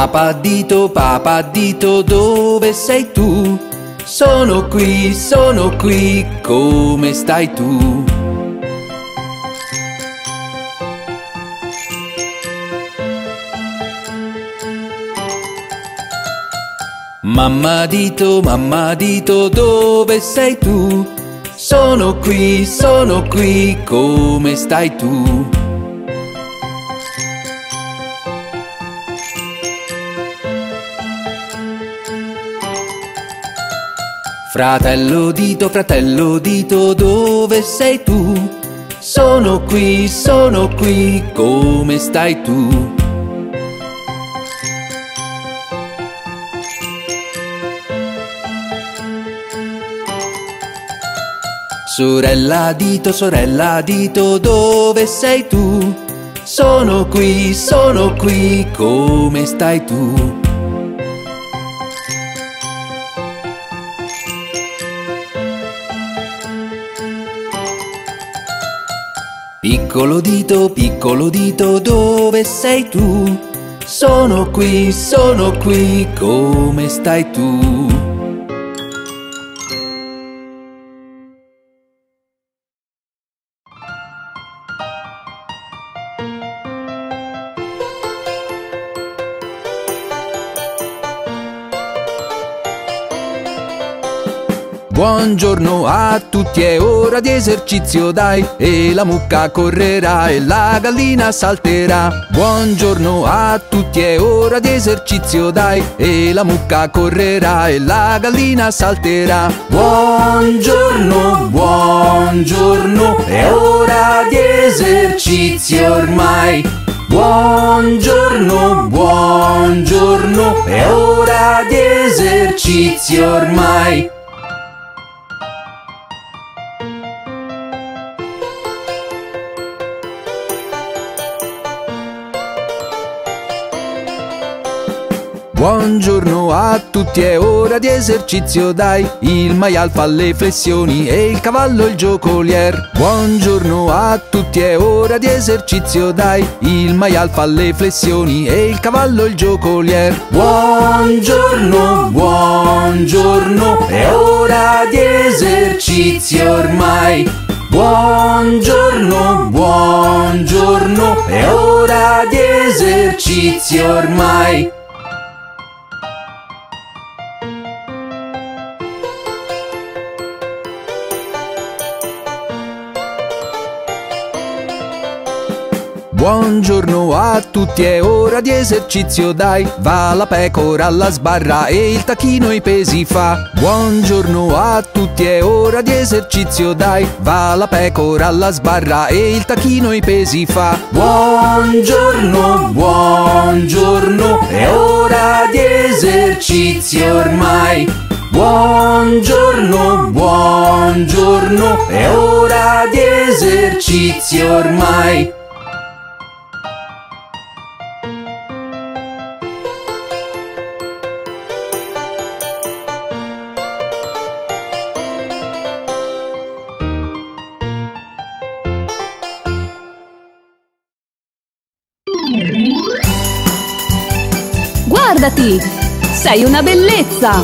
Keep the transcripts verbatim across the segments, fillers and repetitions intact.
Papà Dito, Papà Dito, dove sei tu? Sono qui, sono qui, come stai tu? Mamma Dito, Mamma Dito, dove sei tu? Sono qui, sono qui, come stai tu? Fratello Dito, fratello Dito, dove sei tu? Sono qui, sono qui, come stai tu? Sorella Dito, sorella Dito, dove sei tu? Sono qui, sono qui, come stai tu? Piccolo Dito, piccolo Dito, dove sei tu? Sono qui, sono qui, come stai tu? Buongiorno a tutti, è ora di esercizio dai, e la mucca correrà e la gallina salterà. Buongiorno a tutti, è ora di esercizio dai, e la mucca correrà e la gallina salterà. Buongiorno, buongiorno, è ora di esercizio ormai. Buongiorno, buongiorno, è ora di esercizio ormai. Buongiorno a tutti, è ora di esercizio dai, il maial fa le flessioni e il cavallo il giocolier. Buongiorno a tutti, è ora di esercizio dai, il maial fa le flessioni e il cavallo il giocolier. Buongiorno, buongiorno, è ora di esercizio ormai. Buongiorno, buongiorno, è ora di esercizio ormai. Buongiorno a tutti, è ora di esercizio dai, va la pecora alla sbarra e il tacchino i pesi fa. Buongiorno a tutti, è ora di esercizio dai, va la pecora alla sbarra e il tacchino i pesi fa. Buongiorno, buongiorno, è ora di esercizio ormai. Buongiorno, buongiorno, è ora di esercizio ormai. Guardati, sei una bellezza!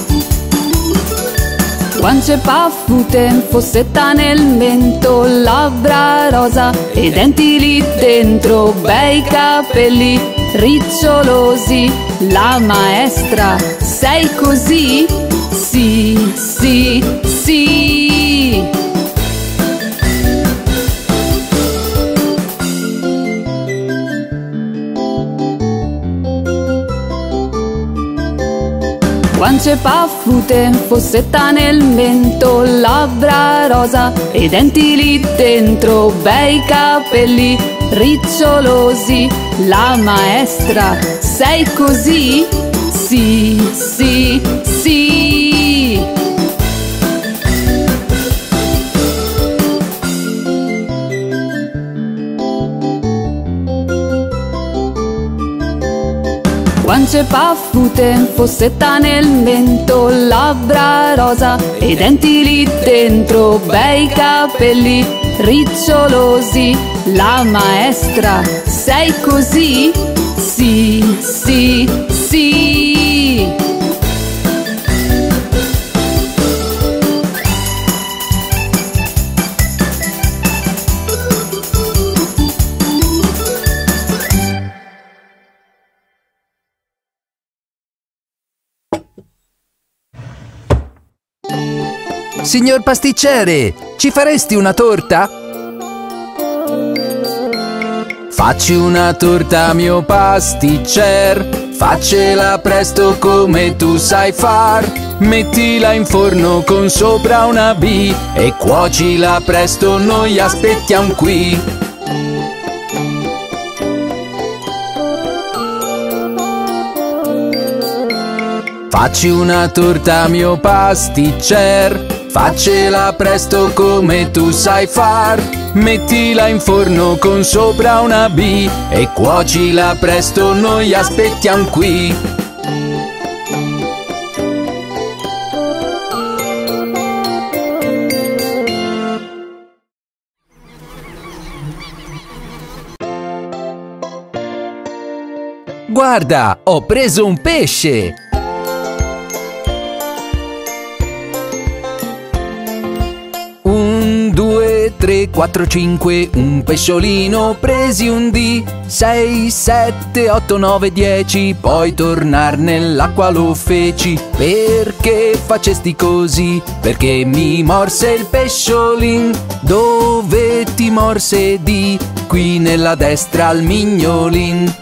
Guance paffute, fossetta nel mento, labbra rosa e denti lì dentro, bei capelli ricciolosi. La maestra, sei così? Sì, sì, sì! Guance paffute, fossetta nel mento, labbra rosa e denti lì dentro, bei capelli ricciolosi. La maestra, sei così? Sì, sì, sì! Guance paffute, fossetta nel mento, labbra rosa e denti lì dentro, bei capelli ricciolosi. La maestra, sei così? Sì, sì, sì. Signor pasticcere, ci faresti una torta? Facci una torta, mio pasticcer, faccela presto come tu sai far. Mettila in forno con sopra una B e cuocila presto, noi aspettiamo qui. Facci una torta, mio pasticcer, faccela presto come tu sai far. Mettila in forno con sopra una B e cuocila presto, noi aspettiamo qui. Guarda, ho preso un pesce! tre, quattro, cinque, un pesciolino, presi un D. sei, sette, otto, nove, dieci, poi tornar nell'acqua lo feci. Perché facesti così? Perché mi morse il pesciolin. Dove ti morse D? Qui nella destra al mignolin.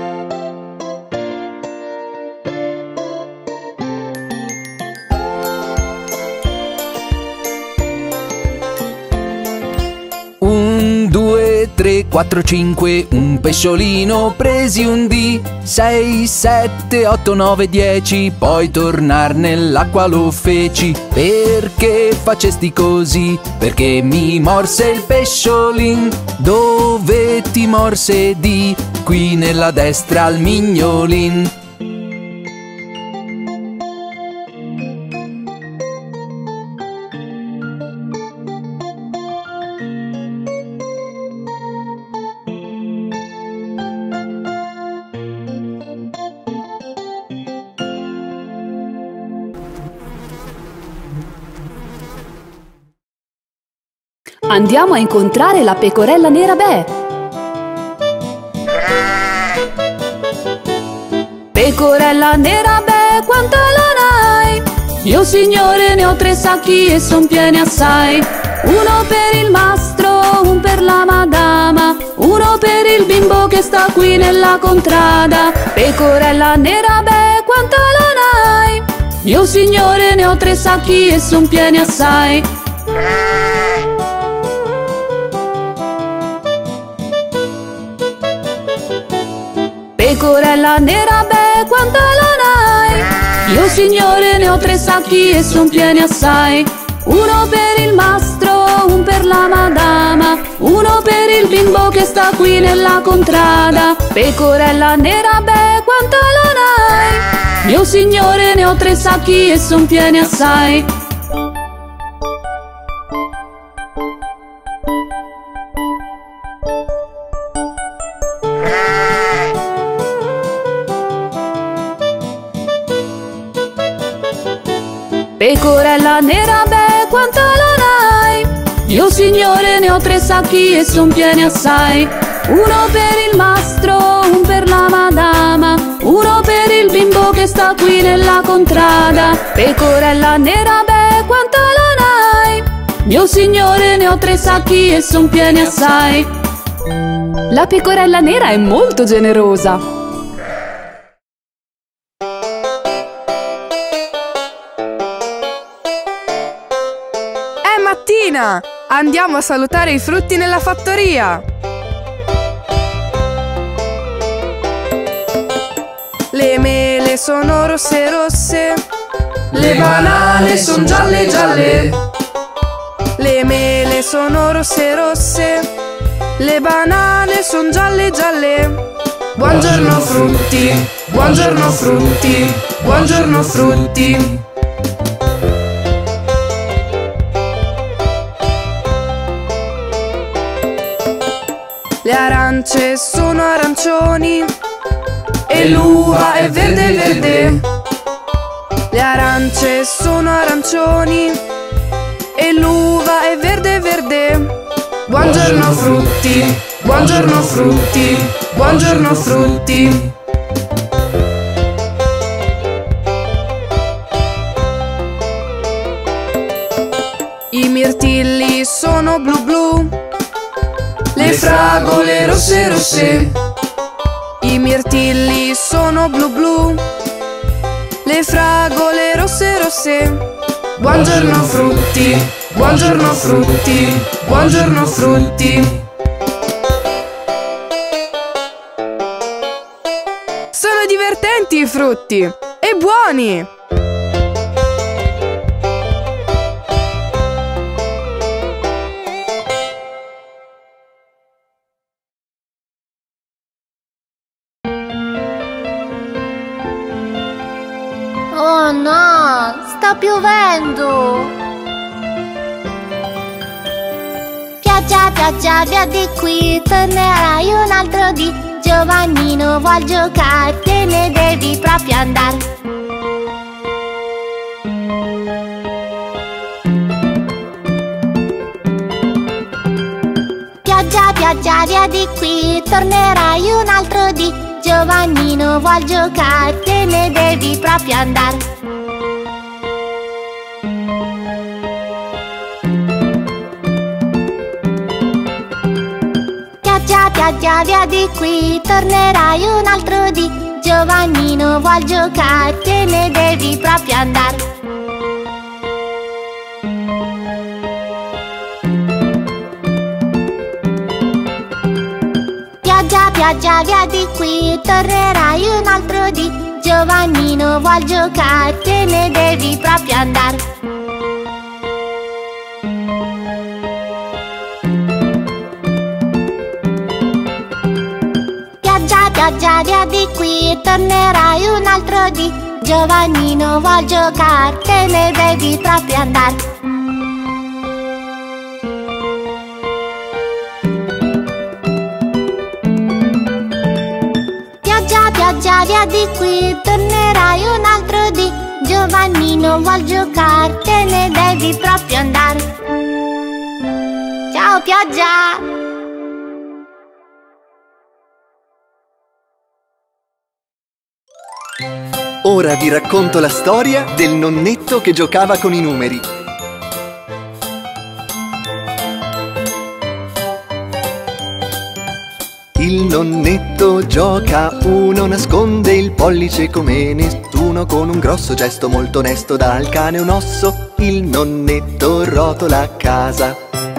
tre, quattro, cinque, un pesciolino, presi un D. sei, sette, otto, nove, dieci, poi tornar nell'acqua lo feci. Perché facesti così? Perché mi morse il pesciolin. Dove ti morse D? Qui nella destra al mignolin. Andiamo a incontrare la pecorella nera Bè. Pecorella nera Bè, quanta lana hai? Io signore ne ho tre sacchi e son pieni assai. Uno per il mastro, un per la madama, uno per il bimbo che sta qui nella contrada. Pecorella nera Bè, quanta lana hai? Io signore ne ho tre sacchi e son pieni assai. Pecorella nera Bè, quanta lana hai? Io signore ne ho tre sacchi e son pieni assai. Uno per il mastro, un per la madama, uno per il bimbo che sta qui nella contrada. Pecorella nera Bè, quanta lana hai? Io signore ne ho tre sacchi e son pieni assai. Pecorella nera Bè, quanta lana hai? Io signore ne ho tre sacchi e son pieni assai. Uno per il mastro, un per la madama, uno per il bimbo che sta qui nella contrada. Pecorella nera Bè, quanta lana hai? Io signore ne ho tre sacchi e son pieni assai. La pecorella nera è molto generosa. Andiamo a salutare i frutti nella fattoria. Le mele sono rosse rosse, le banane sono gialle gialle. Le mele sono rosse rosse, le banane sono gialle gialle. Buongiorno frutti, buongiorno frutti, buongiorno frutti. Le arance sono arancioni e l'uva è verde verde. Le arance sono arancioni e l'uva è verde verde. Buongiorno frutti, buongiorno frutti, buongiorno frutti. I mirtilli sono blu blu, le fragole rosse rosse. I mirtilli sono blu blu, le fragole rosse rosse. Buongiorno frutti, buongiorno frutti, buongiorno frutti. Sono divertenti i frutti e buoni! Oh no, sta piovendo! Pioggia, pioggia, via di qui, tornerai un altro dì. Giovannino vuol giocare, te ne devi proprio andare. Pioggia, pioggia, via di qui, tornerai un altro dì. Giovannino vuol giocare, te ne devi proprio andare. Pioggia, pioggia, via di qui, tornerai un altro dì. Giovannino vuol giocare, te ne devi proprio andare. Pioggia, pioggia, via di qui, tornerai un altro dì. Giovannino vuol giocare, te ne devi proprio andare. Pioggia, pioggia, via di qui, tornerai un altro dì. Giovannino vuol giocare, te ne devi proprio andare. Pioggia, via di qui, tornerai un altro dì. Giovannino vuol giocare, te ne devi proprio andare. Ciao pioggia! Ora vi racconto la storia del nonnetto che giocava con i numeri. Il nonnetto gioca, uno nasconde il pollice come nessuno, con un grosso gesto molto onesto dà al cane un osso. Il nonnetto rotola a casa.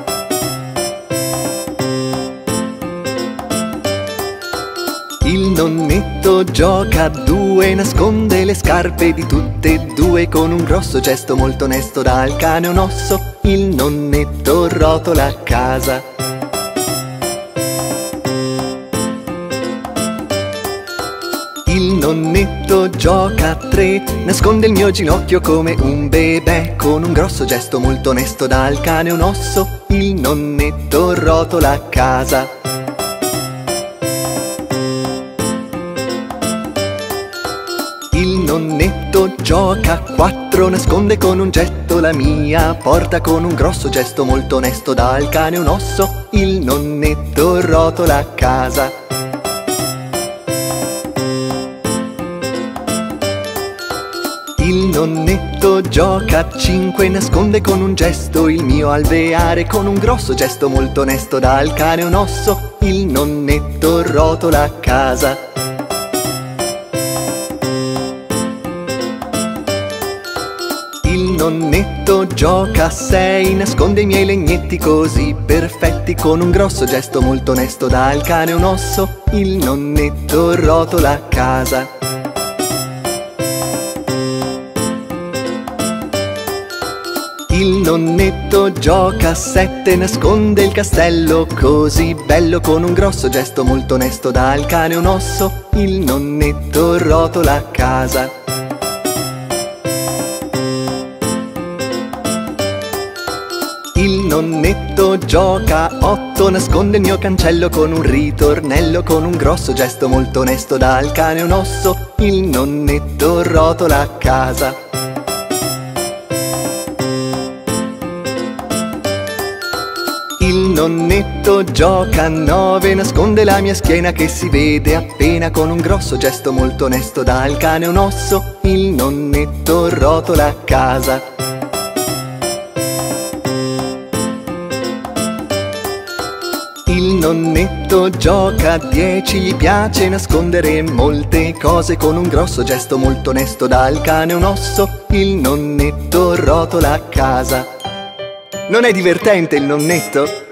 Il nonnetto gioca a due, nasconde le scarpe di tutte e due, con un grosso gesto molto onesto dà al cane un osso. Il nonnetto rotola a casa. Il nonnetto gioca a tre, nasconde il mio ginocchio come un bebè, con un grosso gesto molto onesto dà al cane un osso. Il nonnetto rotola a casa. Il nonnetto gioca a quattro, nasconde con un getto la mia porta, con un grosso gesto molto onesto dà al cane un osso. Il nonnetto rotola a casa. Il nonnetto gioca a cinque, nasconde con un gesto il mio alveare, con un grosso gesto molto onesto dà al cane un osso. Il nonnetto rotola a casa. Il nonnetto gioca a sei, nasconde i miei legnetti così perfetti, con un grosso gesto molto onesto dà al cane un osso. Il nonnetto rotola a casa. Il nonnetto gioca a sette, nasconde il castello così bello, con un grosso gesto molto onesto dà al cane un osso. Il nonnetto rotola a casa. Il nonnetto gioca a otto, nasconde il mio cancello con un ritornello, con un grosso gesto molto onesto dà al cane un osso. Il nonnetto rotola a casa. Il nonnetto gioca a nove, nasconde la mia schiena che si vede appena, con un grosso gesto molto onesto dà al cane un osso. Il nonnetto rotola a casa. Il nonnetto gioca a dieci, gli piace nascondere molte cose, con un grosso gesto molto onesto dà al cane un osso. Il nonnetto rotola a casa. Non è divertente il nonnetto?